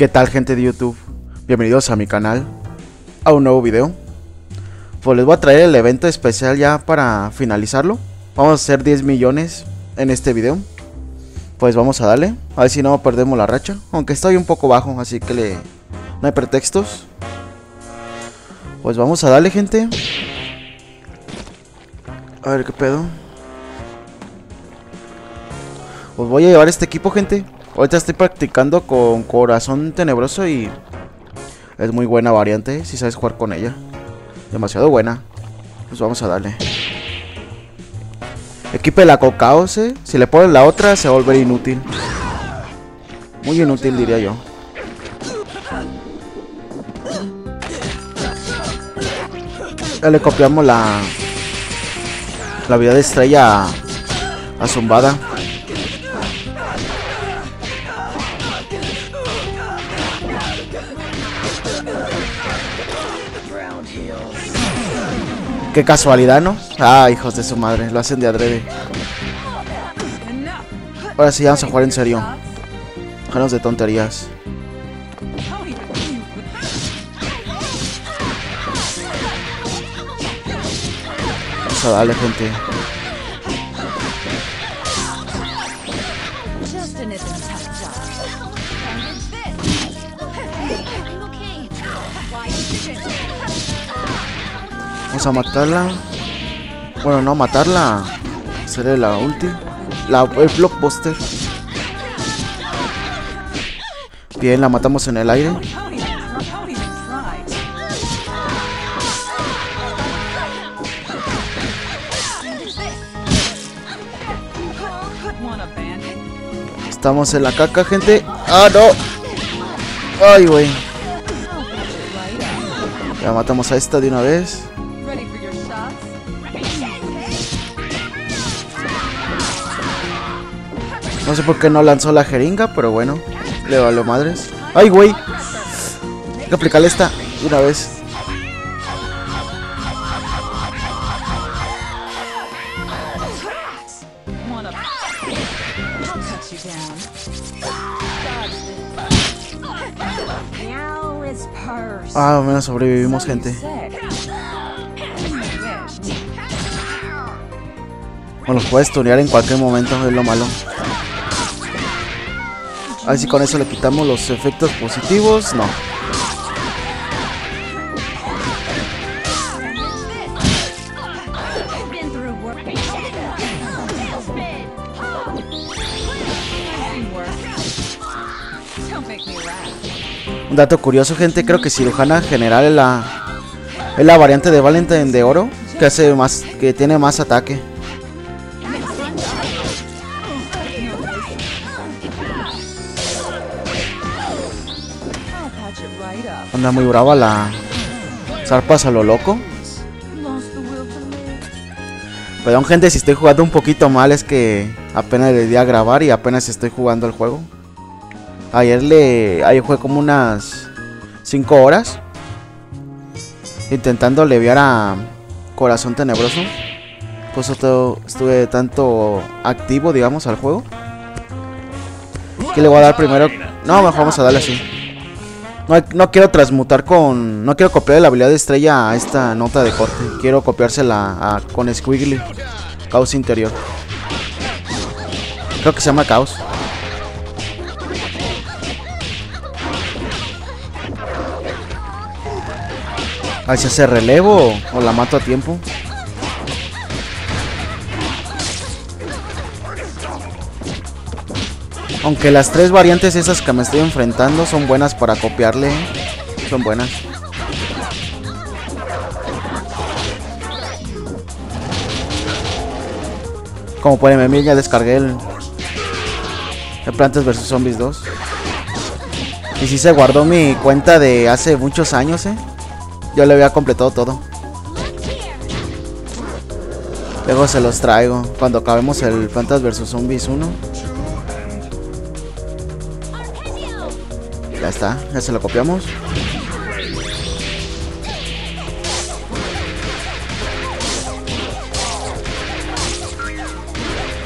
¿Qué tal, gente de YouTube? Bienvenidos a mi canal, a un nuevo video. Pues les voy a traer el evento especial ya para finalizarlo. Vamos a hacer 10 millones en este video. Pues vamos a darle, a ver si no perdemos la racha. Aunque estoy un poco bajo, así que no hay pretextos. Pues vamos a darle, gente. A ver qué pedo. Pues voy a llevar este equipo, gente. Ahorita estoy practicando con Corazón Tenebroso y es muy buena variante si sabes jugar con ella. Demasiado buena. Pues vamos a darle. Equipe la Cocaos, si le pones la otra se va a volver inútil. Muy inútil, diría yo. Ya le copiamos la habilidad de estrella a Zumbada. Qué casualidad, ¿no? Ah, hijos de su madre, lo hacen de adrede. Ahora sí, vamos a jugar en serio. Déjanos de tonterías. Vamos a darle, gente. Vamos a matarla. Bueno, no matarla. Seré la ulti. El blockbuster. Bien, la matamos en el aire. Estamos en la caca, gente. ¡Ah, no! ¡Ay, güey! Ya matamos a esta de una vez. No sé por qué no lanzó la jeringa, pero bueno, le valió madres. ¡Ay, güey! Hay que aplicarle esta de una vez. Ah, al menos sobrevivimos, gente. Bueno, los puedes tunear en cualquier momento, es lo malo. A ver si con eso le quitamos los efectos positivos. No. Un dato curioso, gente, creo que Cirujana General es la variante de Valentine de oro que hace más, que tiene más ataque. Anda muy brava la zarpas a lo loco. Perdón, gente, si estoy jugando un poquito mal, es que apenas le di a grabar y apenas estoy jugando el juego. Ayer jugué como unas 5 horas intentando leviar a Corazón Tenebroso. Pues estuve tanto activo, digamos, al juego. ¿Qué le voy a dar primero? No, mejor vamos a darle así. No quiero transmutar con... No quiero copiar la habilidad de estrella a esta nota de corte. Quiero copiársela con Squiggly. Caos interior. Creo que se llama Caos. A ver si hace relevo o la mato a tiempo. Aunque las tres variantes esas que me estoy enfrentando son buenas para copiarle. Son buenas. Como pueden ver, ya descargué el Plantas vs Zombies 2. Y si se guardó mi cuenta de hace muchos años, Yo le había completado todo. Luego se los traigo cuando acabemos el Plantas vs Zombies 1. Ya está, ya se lo copiamos.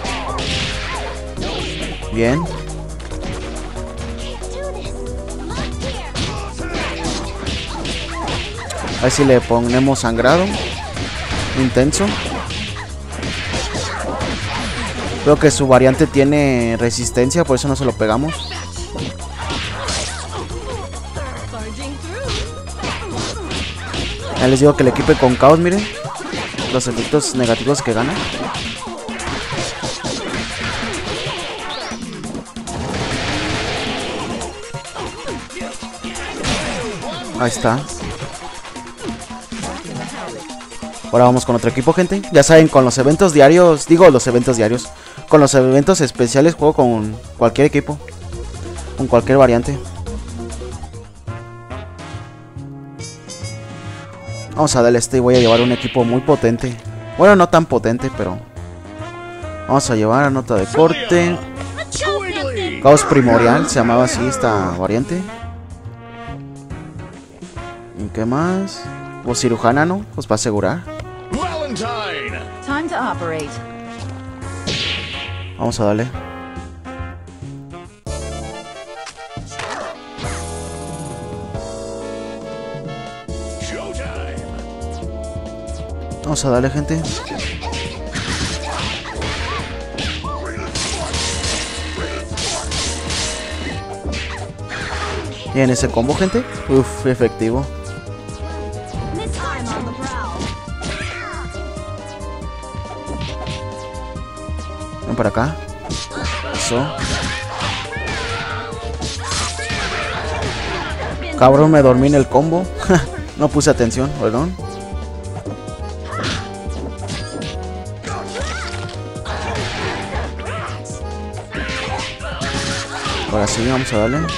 Bien. ver si le ponemos sangrado intenso. Creo que su variante tiene resistencia, por eso no se lo pegamos. Ya les digo que le equipe con caos, miren los efectos negativos que gana. Ahí está. Ahora vamos con otro equipo, gente. Ya saben, con los eventos diarios, con los eventos especiales juego con cualquier equipo, con cualquier variante. Vamos a darle este y voy a llevar un equipo muy potente. Bueno, no tan potente, pero vamos a llevar a nota de corte. Caos primordial, se llamaba así esta variante. ¿Y qué más? O cirujana, ¿no? Pues para asegurar. Vamos a darle. Vamos a darle, gente. Bien, ese combo, gente. Uf, efectivo. Ven para acá. Eso. Cabrón, me dormí en el combo. No puse atención, perdón. Ahora sí, vamos a darle.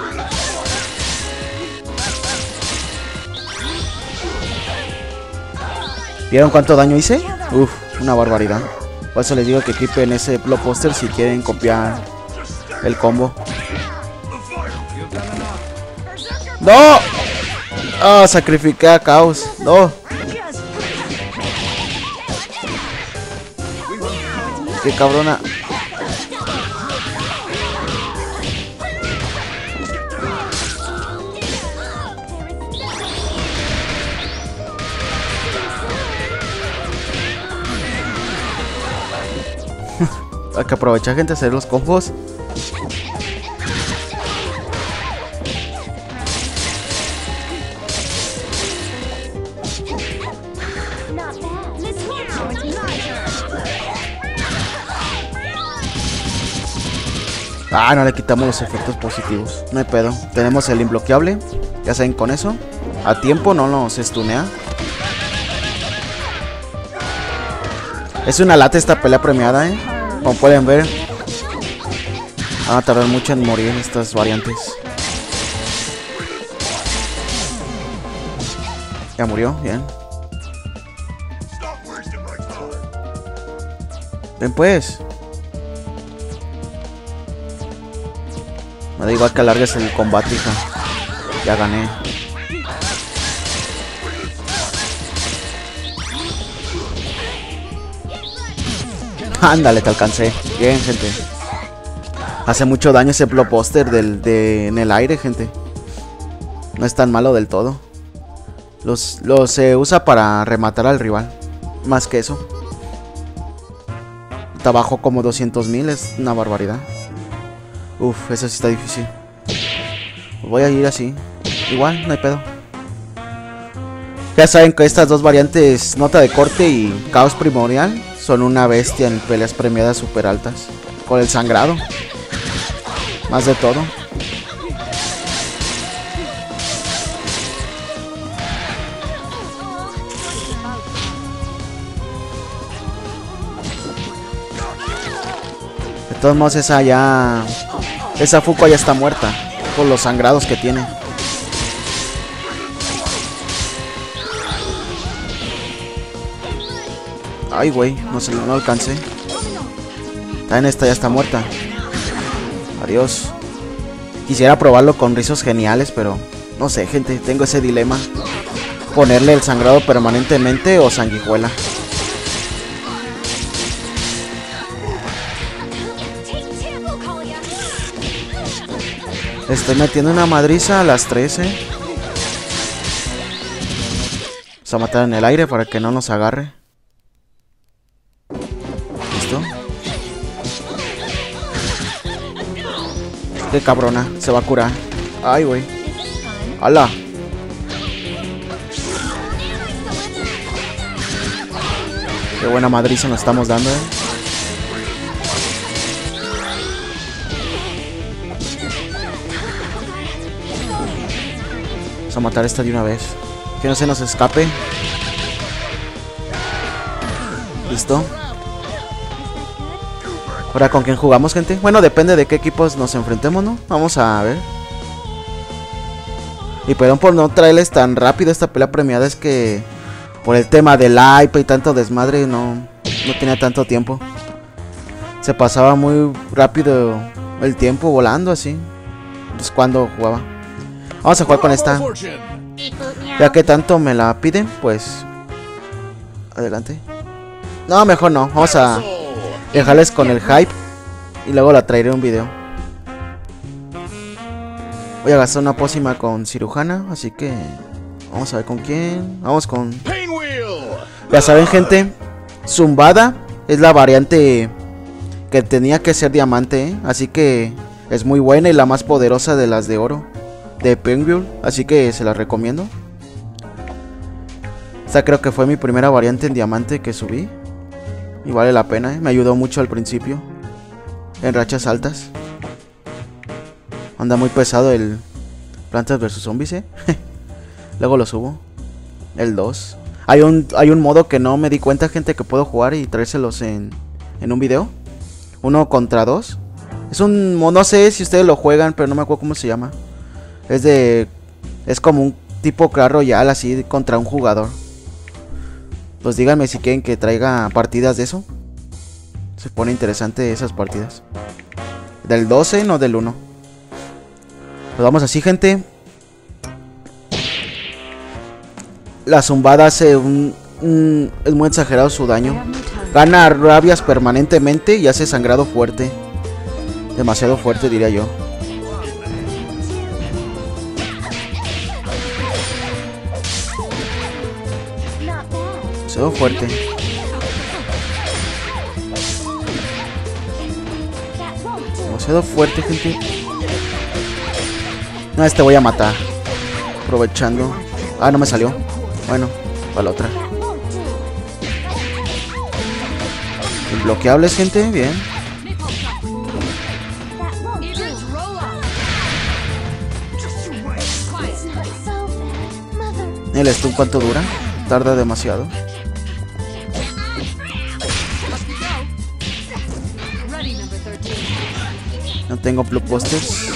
¿Vieron cuánto daño hice? Uf, una barbaridad. Por eso les digo que equipen ese blockbuster si quieren copiar el combo. ¡No! ¡Ah! Sacrifiqué a Caos. ¡No! ¡Qué cabrona! Hay que aprovechar, gente, hacer los combos. Ah, no le quitamos los efectos positivos. No hay pedo. Tenemos el imbloqueable. Ya saben, con eso a tiempo no nos stunea. Es una lata esta pelea premiada, como pueden ver. Van a tardar mucho en morir estas variantes. Ya murió, bien. Ven pues. Me da igual que alargues el combate, hija. Ya gané. Ándale, te alcancé. Bien, gente. Hace mucho daño ese blockbuster en el aire, gente. No es tan malo del todo. Se usa para rematar al rival. Más que eso. Está bajo como 200,000. Es una barbaridad. Uf, eso sí está difícil. Voy a ir así. Igual, no hay pedo. Ya saben que estas dos variantes, nota de corte y caos primordial, son una bestia en peleas premiadas super altas. Con el sangrado. Más de todo. De todos modos, esa Fuko ya está muerta. Por los sangrados que tiene. Ay, güey, no alcancé. También esta ya está muerta. Adiós. Quisiera probarlo con rizos geniales, pero no sé, gente, tengo ese dilema. Ponerle el sangrado permanentemente o sanguijuela. Estoy metiendo una madriza a las 13. Vamos a matar en el aire para que no nos agarre. ¿Listo? Qué cabrona, se va a curar. Ay, güey. ¡Hala! Qué buena madriza nos estamos dando, Vamos a matar esta de una vez. Que no se nos escape. Listo. Ahora, ¿con quién jugamos, gente? Bueno, depende de qué equipos nos enfrentemos, ¿no? Vamos a ver. Y perdón por no traerles tan rápido esta pelea premiada. Es que por el tema del hype y tanto desmadre no tenía tanto tiempo. Se pasaba muy rápido el tiempo volando así. Pues cuando jugaba. Vamos a jugar con esta. Ya que tanto me la piden, pues adelante. No, mejor no. Vamos a dejarles con el hype y luego la traeré un video. Voy a gastar una pócima con cirujana, así que vamos a ver con quién. Vamos con... Ya saben, gente, Zumbada es la variante que tenía que ser diamante, ¿eh? Así que es muy buena y la más poderosa de las de oro de Pinwheel, así que se la recomiendo. Esta creo que fue mi primera variante en diamante que subí y vale la pena, ¿eh? Me ayudó mucho al principio en rachas altas. Anda muy pesado el Plantas vs Zombies, ¿eh? Luego lo subo. El 2. Hay un modo que no me di cuenta, gente, que puedo jugar y traérselos en un video. 1 contra 2. Es un modo, no sé si ustedes lo juegan, pero no me acuerdo cómo se llama. Es como un tipo Clash Royale así contra un jugador. Pues díganme si quieren que traiga partidas de eso. Se pone interesante esas partidas. Del 12, no del 1. Pues vamos así, gente. La zumbada hace es muy exagerado su daño. Gana rabias permanentemente y hace sangrado fuerte. Demasiado fuerte, diría yo. Demasiado fuerte. Demasiado fuerte, gente. No, este voy a matar. Aprovechando. Ah, no me salió. Bueno, para la otra. Inbloqueables, gente. Bien. El stun, ¿cuánto dura? Tarda demasiado. No tengo blockbusters.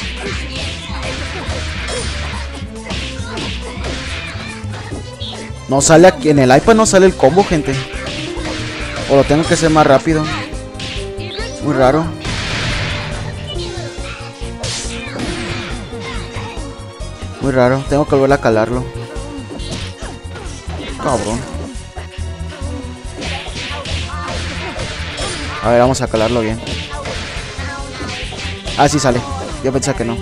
No sale aquí, en el iPad no sale el combo, gente. O lo tengo que hacer más rápido. Muy raro. Muy raro, tengo que volver a calarlo. Cabrón. A ver, vamos a calarlo bien. Ah, sí sale. Yo pensé que no.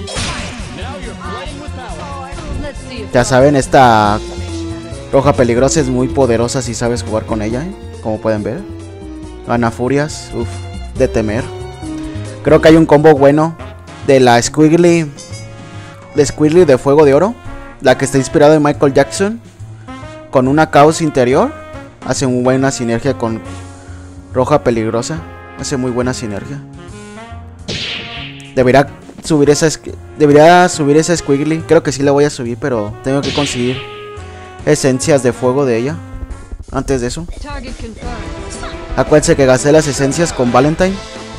Ya saben, esta roja peligrosa es muy poderosa si sabes jugar con ella, ¿eh? Como pueden ver. Gana furias, uff, de temer. Creo que hay un combo bueno de la Squiggly. De Squiggly de Fuego de Oro. La que está inspirada en Michael Jackson. Con una caos interior. Hace muy buena sinergia con roja peligrosa. Hace muy buena sinergia. Debería subir esa Squiggly. Creo que sí la voy a subir, pero tengo que conseguir esencias de fuego de ella. Antes de eso. Acuérdense que gasté las esencias con Valentine.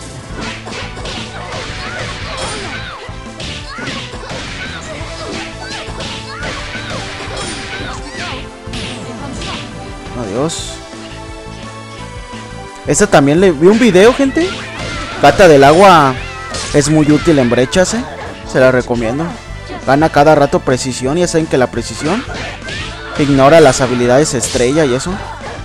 Adiós. Esta también le vi un video, gente. Gata del agua es muy útil en brechas, ¿eh? Se la recomiendo. Gana cada rato precisión. Ya saben que la precisión ignora las habilidades estrella y eso.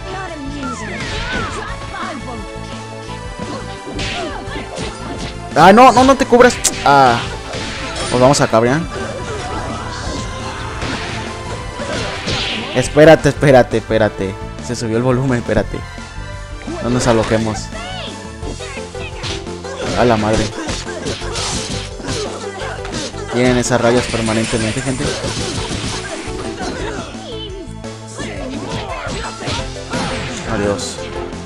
Ah, no te cubras. Ah, pues vamos a cabrear. Espérate, espérate, espérate. Se subió el volumen, espérate. No nos aloquemos. A la madre. Tienen esas rayas permanentemente, gente. Adiós.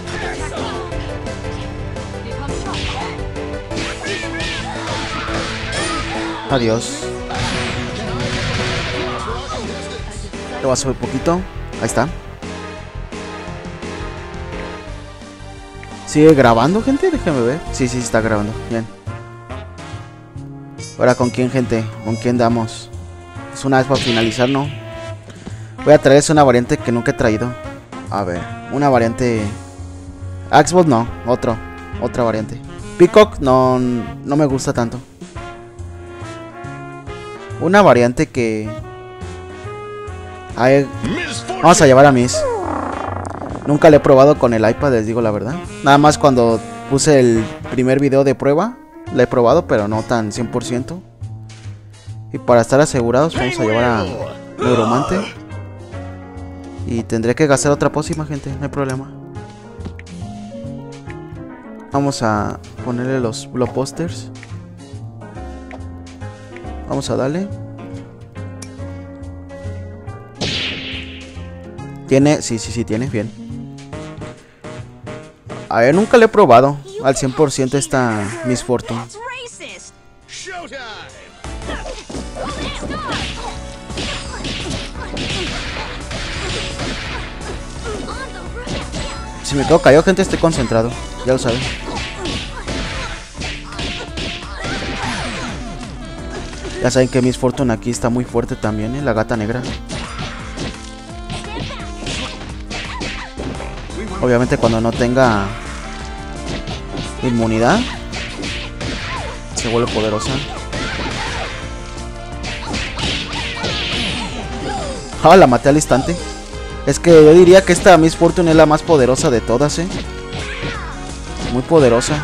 Adiós. Lo voy a subir poquito. Ahí está. ¿Sigue grabando, gente? Déjenme ver. Sí, sí, está grabando. Bien. Ahora, ¿con quién, gente? ¿Con quién damos? Es una vez para finalizar, ¿no? Voy a traerles una variante que nunca he traído. A ver, una variante... Xbox no, otra variante. Peacock no me gusta tanto. Una variante que... Vamos a llevar a Miss. Nunca le he probado con el iPad, les digo la verdad. Nada más cuando puse el primer video de prueba, le he probado, pero no tan 100%. Y para estar asegurados, vamos a llevar a Neuromante. Y tendré que gastar otra pócima, gente, no hay problema. Vamos a ponerle los blockbusters. Vamos a darle. Tiene, sí, tiene, bien. A ver, nunca le he probado al 100% esta Miss Fortune. Si me quedo callado, gente, estoy concentrado. Ya lo saben. Ya saben que Miss Fortune aquí está muy fuerte también, la gata negra. Obviamente cuando no tenga inmunidad se vuelve poderosa. Ah, la maté al instante. Es que yo diría que esta Miss Fortune es la más poderosa de todas, muy poderosa.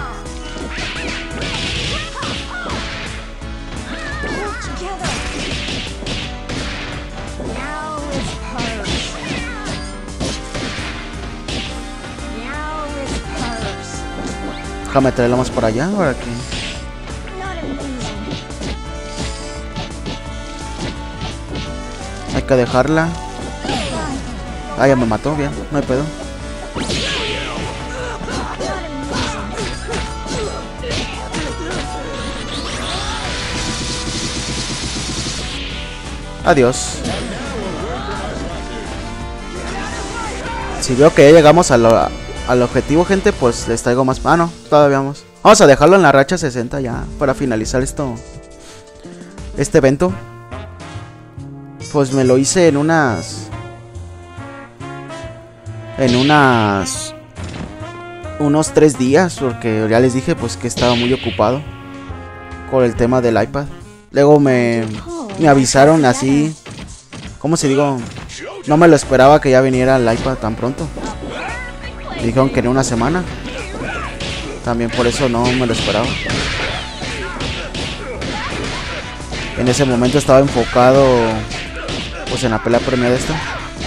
Déjame traerla más para allá, para que... Hay que dejarla. Ah, ya me mató, bien, no hay pedo. Adiós. Si veo que ya llegamos al objetivo, gente, pues les traigo más. Ah, no, todavía vamos. Vamos a dejarlo en la racha 60 ya para finalizar este evento. Pues me lo hice en unos 3 días, porque ya les dije pues que estaba muy ocupado con el tema del iPad. Luego me avisaron así, ¿cómo se digo? No me lo esperaba que ya viniera el iPad tan pronto. Dijeron que en una semana. También por eso no me lo esperaba. En ese momento estaba enfocado pues en la pelea premiada esta.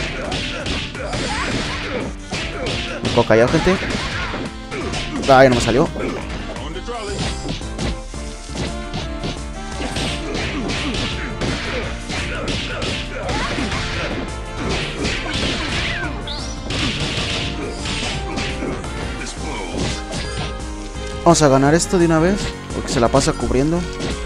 Me quedo callado, gente. Ay, no me salió. Vamos a ganar esto de una vez, porque se la pasa cubriendo.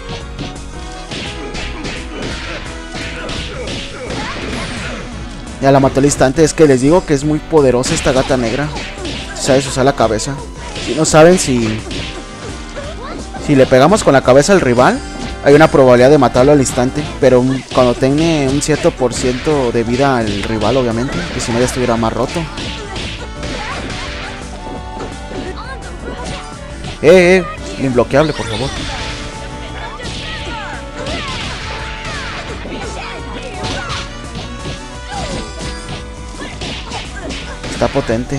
Ya la mató al instante. Es que les digo que es muy poderosa esta gata negra. Sabes usar la cabeza. Si no saben, si le pegamos con la cabeza al rival, hay una probabilidad de matarlo al instante. Pero cuando tenga un cierto por ciento de vida al rival, obviamente, que si no ya estuviera más roto. Inbloqueable, por favor. Está potente.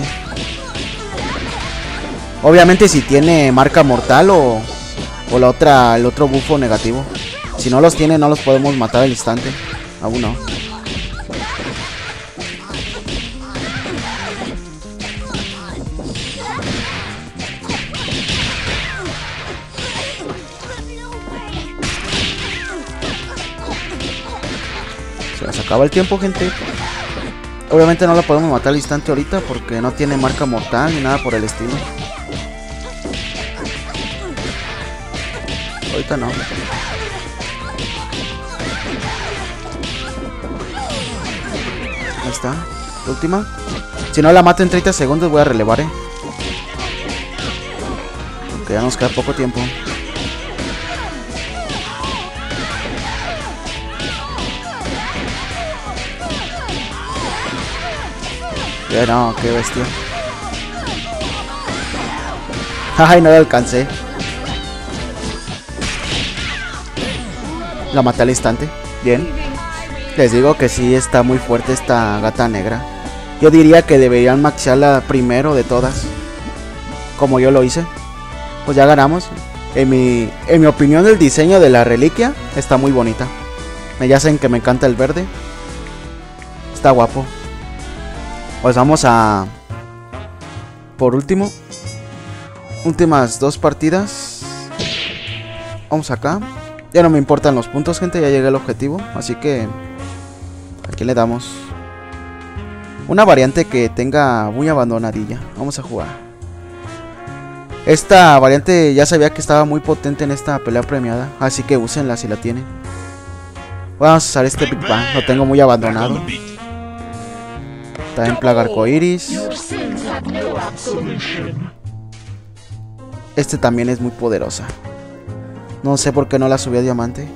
Obviamente si tiene marca mortal o el otro bufo negativo. Si no los tiene, no los podemos matar al instante. Aún no. Ya se acaba el tiempo, gente. Obviamente no la podemos matar al instante ahorita porque no tiene marca mortal ni nada por el estilo. Ahorita no. Ahí está. La última. Si no la mato en 30 segundos voy a relevar, porque ya nos queda poco tiempo. Ya no, qué bestia. Ay, no la alcancé. La maté al instante. Bien. Les digo que sí está muy fuerte esta gata negra. Yo diría que deberían maxearla primero de todas, como yo lo hice. Pues ya ganamos. En mi opinión, el diseño de la reliquia está muy bonita. Ya saben que me encanta el verde. Está guapo. Pues vamos a... Por último, últimas 2 partidas. Vamos acá. Ya no me importan los puntos, gente. Ya llegué al objetivo. Así que... aquí le damos. Una variante que tenga muy abandonadilla. Vamos a jugar. Esta variante ya sabía que estaba muy potente en esta pelea premiada. Así que úsenla si la tienen. Vamos a usar este Big Bang. Lo tengo muy abandonado. Está en plaga arcoiris. Este también es muy poderosa. No sé por qué no la subí a diamante.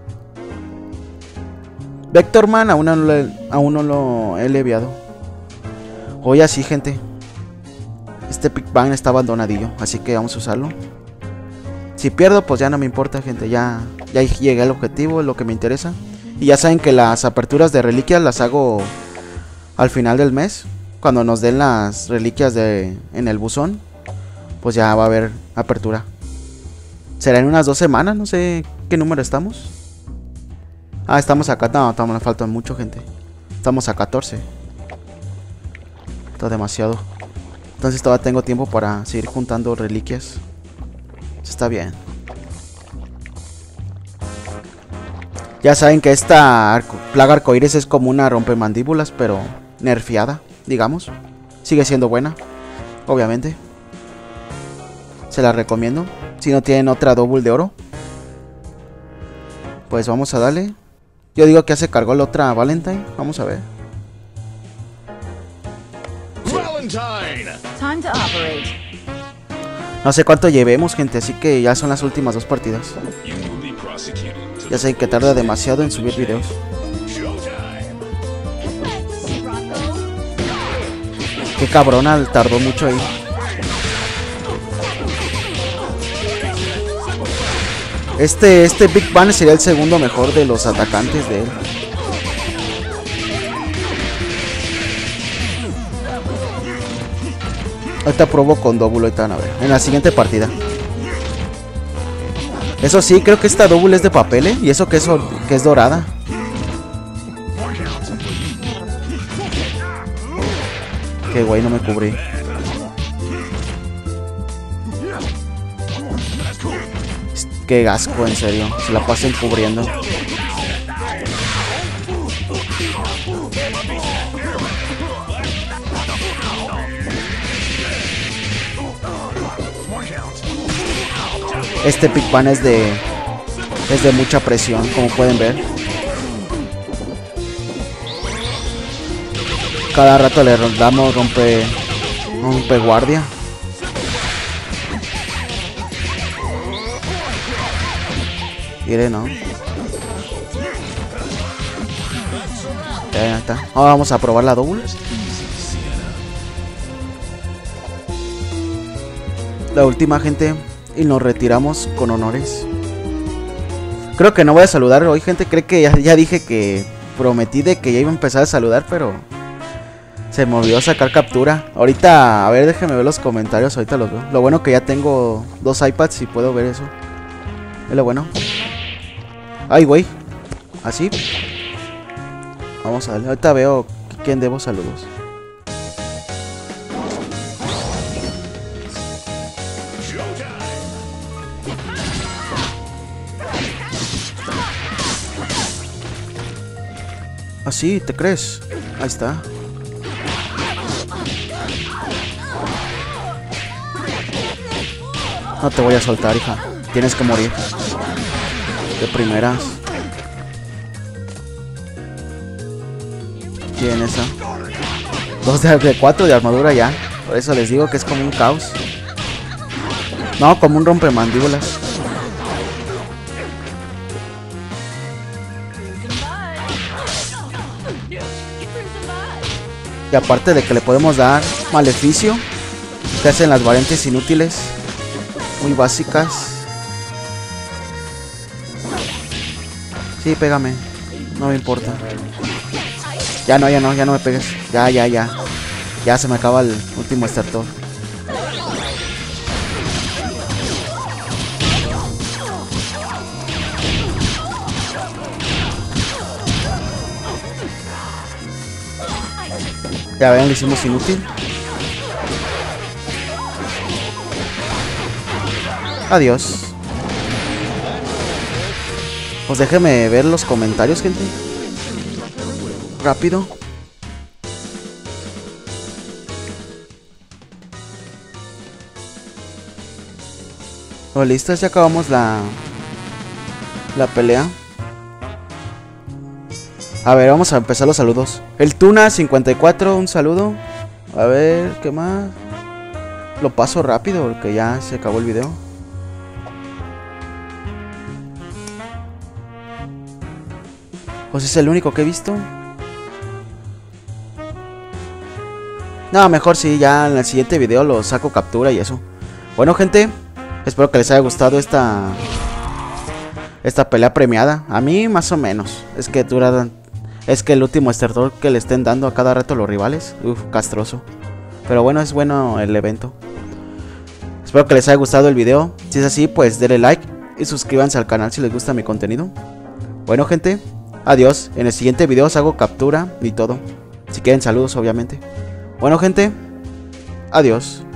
Vectorman aún no lo he leviado. Hoy así, gente. Este Big Bang está abandonadillo, así que vamos a usarlo. Si pierdo, pues ya no me importa, gente. Ya llegué al objetivo, es lo que me interesa. Y ya saben que las aperturas de reliquias las hago al final del mes. Cuando nos den las reliquias en el buzón, pues ya va a haber apertura. Será en unas 2 semanas, no sé qué número estamos. Ah, estamos acá. No, nos falta mucho, gente. Estamos a 14. Está demasiado. Entonces todavía tengo tiempo para seguir juntando reliquias. Está bien. Ya saben que esta plaga arcoíris es como una rompemandíbulas, pero nerfeada, digamos. Sigue siendo buena, obviamente. Se la recomiendo. Si no tienen otra double de oro, pues vamos a darle. Yo digo que ya se cargó la otra Valentine. Vamos a ver. No sé cuánto llevemos, gente, así que ya son las últimas 2 partidas. Ya sé que tarda demasiado en subir videos. Qué cabrona, tardó mucho ahí. Este Big Bang sería el segundo mejor de los atacantes de él. Ahorita probo con double, ahorita a ver. En la siguiente partida. Eso sí, creo que esta double es de papel, y eso que es dorada. Qué güey, no me cubrí. Qué asco, en serio. Se la pasen cubriendo. Este Big Bang es de mucha presión, como pueden ver. Cada rato le damos rompe guardia. Mire, no. Ya está. Ahora vamos a probar la double. La última, gente. Y nos retiramos con honores. Creo que no voy a saludar hoy, gente. Creo que ya dije que prometí de que ya iba a empezar a saludar, pero se me olvidó sacar captura. Ahorita, a ver, déjenme ver los comentarios. Ahorita los veo. Lo bueno que ya tengo 2 iPads y puedo ver eso. Es lo bueno. Ay, güey. Así. Vamos a darle. Ahorita veo quién debo saludos. ¿Así? ¿Te crees? Ahí está. No te voy a soltar, hija. Tienes que morir. De primeras. Bien, esa. 2 de 4 de armadura ya. Por eso les digo que es como un caos. No, como un rompemandíbulas. Y aparte de que le podemos dar maleficio, que hacen las variantes inútiles, muy básicas. Sí, pégame. No me importa. Ya no me pegues. Ya. Ya se me acaba el último estertor. Ya ven, lo hicimos inútil. Adiós. Pues déjeme ver los comentarios, gente. Rápido. Oh, listo, ya acabamos la pelea. A ver, vamos a empezar los saludos. El Tuna 54, un saludo. A ver, ¿qué más? Lo paso rápido porque ya se acabó el video. Pues es el único que he visto. No, mejor sí, ya en el siguiente video lo saco captura y eso. Bueno, gente, espero que les haya gustado esta pelea premiada. A mí más o menos. Es que el último estertor que le estén dando a cada rato los rivales. Uf, castroso. Pero bueno, es bueno el evento. Espero que les haya gustado el video. Si es así, pues denle like y suscríbanse al canal si les gusta mi contenido. Bueno, gente, adiós. En el siguiente video os hago captura y todo. Si quieren saludos, obviamente. Bueno, gente, adiós.